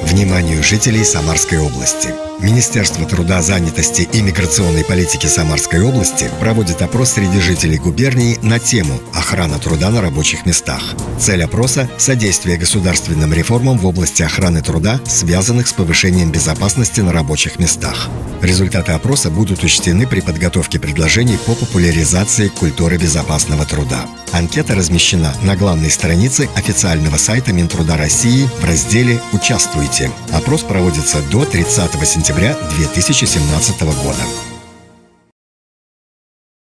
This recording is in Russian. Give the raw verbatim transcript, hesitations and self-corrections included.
Вниманию жителей Самарской области. Министерство труда, занятости и миграционной политики Самарской области проводит опрос среди жителей губернии на тему «Охрана труда на рабочих местах». Цель опроса – содействие государственным реформам в области охраны труда, связанных с повышением безопасности на рабочих местах. Результаты опроса будут учтены при подготовке предложений по популяризации культуры безопасного труда. Анкета размещена на главной странице официального сайта Минтруда России в разделе «Участвуйте». Опрос проводится до тридцатого сентября две тысячи семнадцатого года.